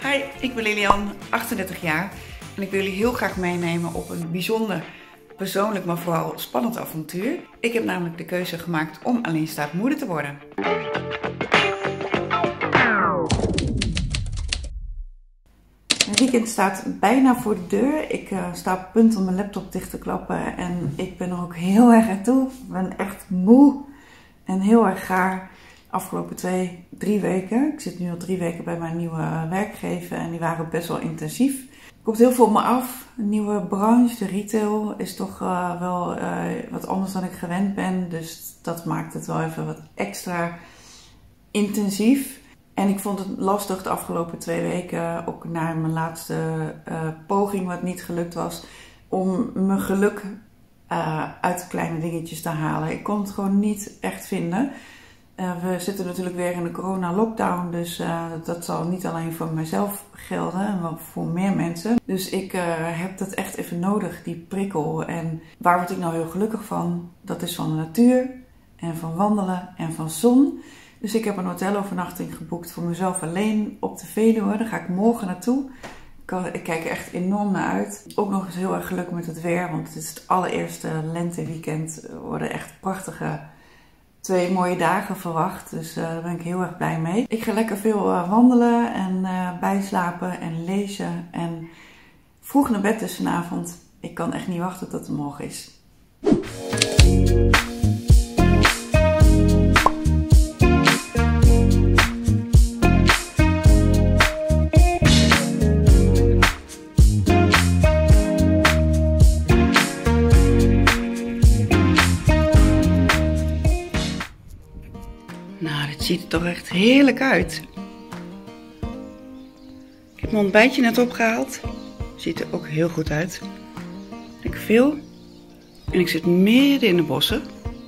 Hi, ik ben Lilian, 38 jaar en ik wil jullie heel graag meenemen op een bijzonder, persoonlijk maar vooral spannend avontuur. Ik heb namelijk de keuze gemaakt om alleenstaand moeder te worden. Het weekend staat bijna voor de deur. Ik sta op punt om mijn laptop dicht te klappen en ik ben er ook heel erg aan toe. Ik ben echt moe en heel erg gaar. Afgelopen 2-3 weken. Ik zit nu al 3 weken bij mijn nieuwe werkgever en die waren best wel intensief. Er komt heel veel op me af. Een nieuwe branche, de retail, is toch wel wat anders dan ik gewend ben. Dus dat maakt het wel even wat extra intensief. En ik vond het lastig de afgelopen 2 weken, ook na mijn laatste poging wat niet gelukt was, om mijn geluk uit kleine dingetjes te halen. Ik kon het gewoon niet echt vinden. We zitten natuurlijk weer in de corona-lockdown, dus dat zal niet alleen voor mezelf gelden, maar voor meer mensen. Dus ik heb dat echt even nodig, die prikkel. En waar word ik nou heel gelukkig van? Dat is van de natuur en van wandelen en van zon. Dus ik heb een hotelovernachting geboekt voor mezelf alleen op de Veluwe. Daar ga ik morgen naartoe. Ik kijk er echt enorm naar uit. Ook nog eens heel erg gelukkig met het weer, want het is het allereerste lenteweekend. Er worden echt prachtige 2 mooie dagen verwacht, dus daar ben ik heel erg blij mee. Ik ga lekker veel wandelen en bijslapen en lezen en vroeg naar bed dus vanavond. Ik kan echt niet wachten tot het morgen is. Nou, dit ziet er toch echt heerlijk uit. Ik heb mijn ontbijtje net opgehaald. Ziet er ook heel goed uit. Ik veel. En ik zit midden in de bossen.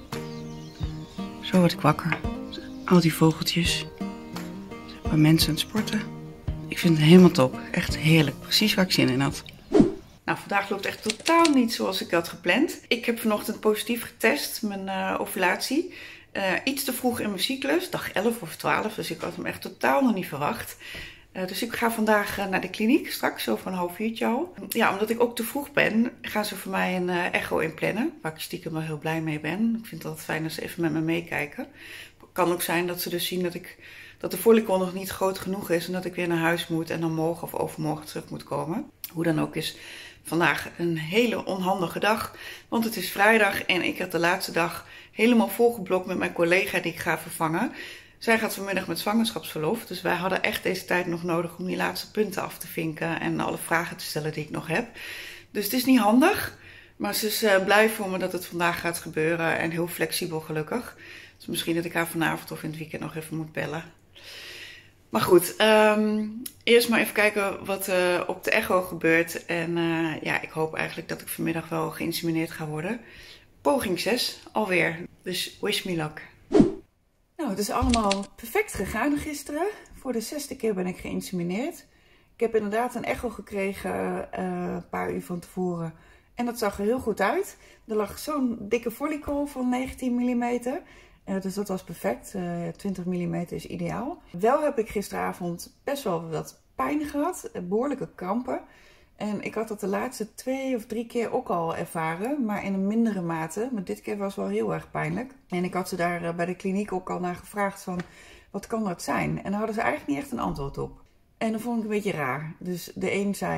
Zo word ik wakker. Al die vogeltjes. Een paar mensen aan het sporten. Ik vind het helemaal top. Echt heerlijk. Precies waar ik zin in had. Nou, vandaag loopt echt totaal niet zoals ik had gepland. Ik heb vanochtend positief getest, mijn ovulatie. Iets te vroeg in mijn cyclus, dag 11 of 12, dus ik had hem echt totaal nog niet verwacht. Dus ik ga vandaag naar de kliniek, straks zo van een 3:30 al. Ja, omdat ik ook te vroeg ben, gaan ze voor mij een echo inplannen, waar ik stiekem wel heel blij mee ben. Ik vind het altijd fijn als ze even met me meekijken. Het kan ook zijn dat ze dus zien dat de follicle nog niet groot genoeg is en dat ik weer naar huis moet en dan morgen of overmorgen terug moet komen. Hoe dan ook is vandaag een hele onhandige dag, want het is vrijdag en ik heb de laatste dag helemaal volgeblokt met mijn collega die ik ga vervangen. Zij gaat vanmiddag met zwangerschapsverlof, dus wij hadden echt deze tijd nog nodig om die laatste punten af te vinken en alle vragen te stellen die ik nog heb. Dus het is niet handig, maar ze is blij voor me dat het vandaag gaat gebeuren en heel flexibel gelukkig. Dus misschien dat ik haar vanavond of in het weekend nog even moet bellen. Maar goed, eerst maar even kijken wat op de echo gebeurt. En ja, ik hoop eigenlijk dat ik vanmiddag wel geïnsemineerd ga worden. Poging 6 alweer, dus wish me luck. Nou, het is allemaal perfect gegaan gisteren. Voor de 6e keer ben ik geïnsemineerd. Ik heb inderdaad een echo gekregen een paar uur van tevoren. En dat zag er heel goed uit. Er lag zo'n dikke follicle van 19 mm. Dus dat was perfect. 20 mm is ideaal. Wel heb ik gisteravond best wel wat pijn gehad. Behoorlijke krampen. En ik had dat de laatste 2 of 3 keer ook al ervaren. Maar in een mindere mate. Maar dit keer was wel heel erg pijnlijk. En ik had ze daar bij de kliniek ook al naar gevraagd van, wat kan dat zijn? En daar hadden ze eigenlijk niet echt een antwoord op. En dat vond ik een beetje raar. Dus de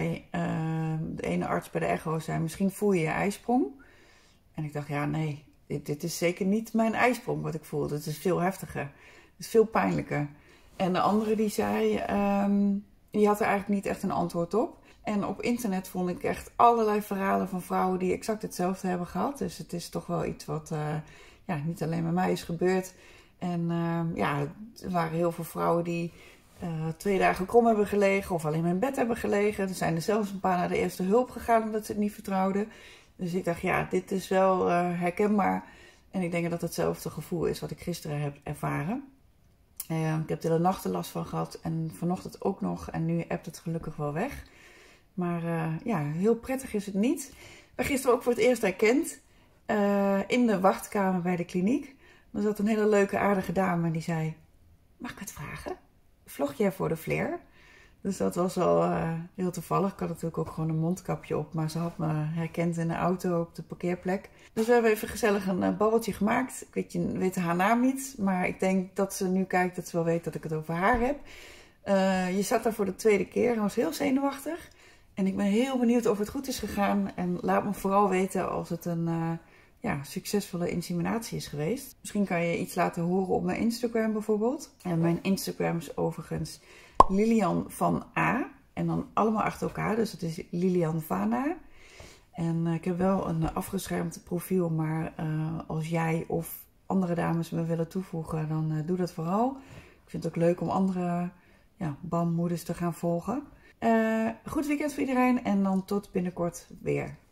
ene arts bij de echo zei, misschien voel je je ijsprong. En ik dacht, ja nee. Dit is zeker niet mijn ijsprong wat ik voel. Het is veel heftiger. Het is veel pijnlijker. En de andere die zei, die had er eigenlijk niet echt een antwoord op. En op internet vond ik echt allerlei verhalen van vrouwen die exact hetzelfde hebben gehad. Dus het is toch wel iets wat ja, niet alleen met mij is gebeurd. En ja, er waren heel veel vrouwen die 2 dagen krom hebben gelegen of alleen maar in bed hebben gelegen. Er zijn er zelfs een paar naar de eerste hulp gegaan omdat ze het niet vertrouwden. Dus ik dacht, ja, dit is wel herkenbaar. En ik denk dat het hetzelfde gevoel is wat ik gisteren heb ervaren. Ik heb de hele nacht er last van gehad en vanochtend ook nog. En nu hebt het gelukkig wel weg. Maar ja, heel prettig is het niet. Ik ben gisteren ook voor het eerst herkend in de wachtkamer bij de kliniek. Er zat een hele leuke aardige dame en die zei, mag ik het vragen? Vlog jij voor de Flair? Dus dat was wel heel toevallig. Ik had natuurlijk ook gewoon een mondkapje op. Maar ze had me herkend in de auto op de parkeerplek. Dus we hebben even gezellig een babbeltje gemaakt. Ik weet haar naam niet. Maar ik denk dat ze nu kijkt dat ze wel weet dat ik het over haar heb. Je zat daar voor de tweede keer en was heel zenuwachtig. En ik ben heel benieuwd of het goed is gegaan. En laat me vooral weten als het een succesvolle inseminatie is geweest. Misschien kan je iets laten horen op mijn Instagram bijvoorbeeld. En mijn Instagram is overigens Lilian van A. En dan allemaal achter elkaar. Dus het is Lilian Vana. En ik heb wel een afgeschermd profiel. Maar als jij of andere dames me willen toevoegen, dan doe dat vooral. Ik vind het ook leuk om andere BAM-moeders te gaan volgen. Goed weekend voor iedereen. En dan tot binnenkort weer.